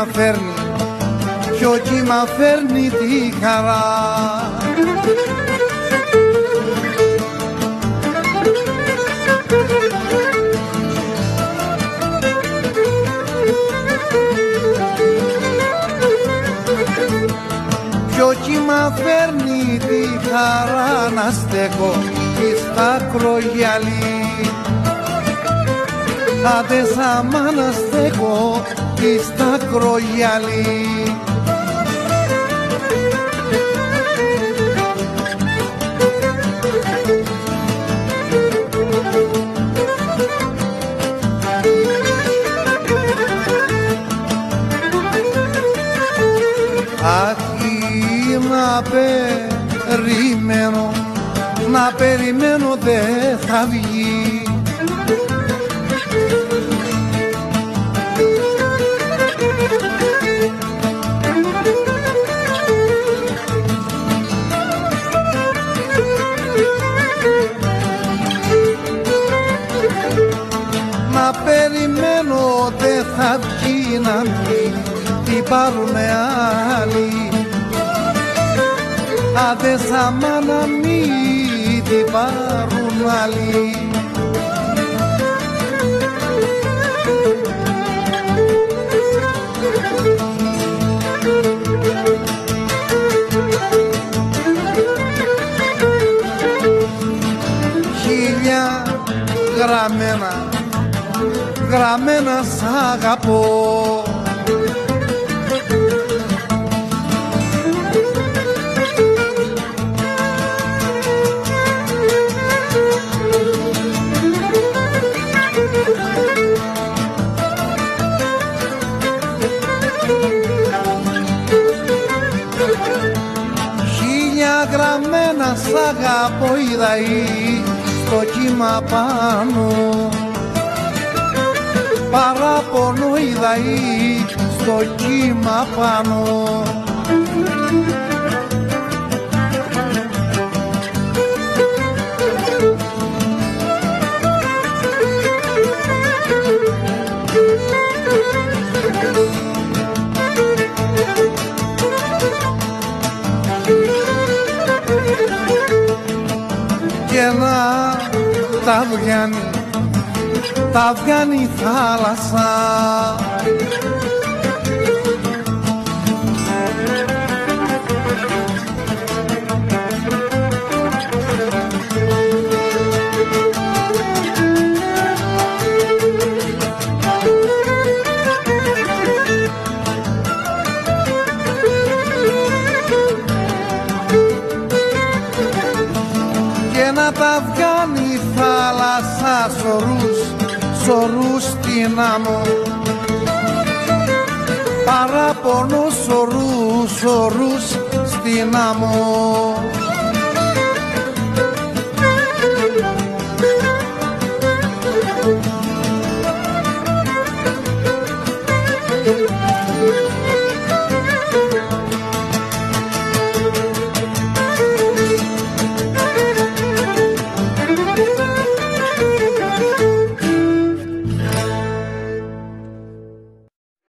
κύμα φέρνει, ποιο κύμα φέρνει τη χαρά. Ποιο κύμα φέρνει τη χαρά να στέκω στα ακρογιαλί. Άντε σάμα να στέκω στα ακρογιαλί. Να περιμένω δεν θα βγει. Να περιμένω δεν θα βγει, να βγει, την πάρουνε άλλοι. Άντε σάμα να μην την πάρουν άλλοι. Χίλια γραμμένα σ' αγαπώ. Χίλια γραμμένα σ' αγαπώ είδαει στο κύμα πάνω. Παράπονο είδαει στο κύμα πάνω. Και να τα βγάνει η θάλασσα. Και να τα βγάνει η θάλασσα σωρούς στην άμμο. Παράπονο σωρούς στην άμμο.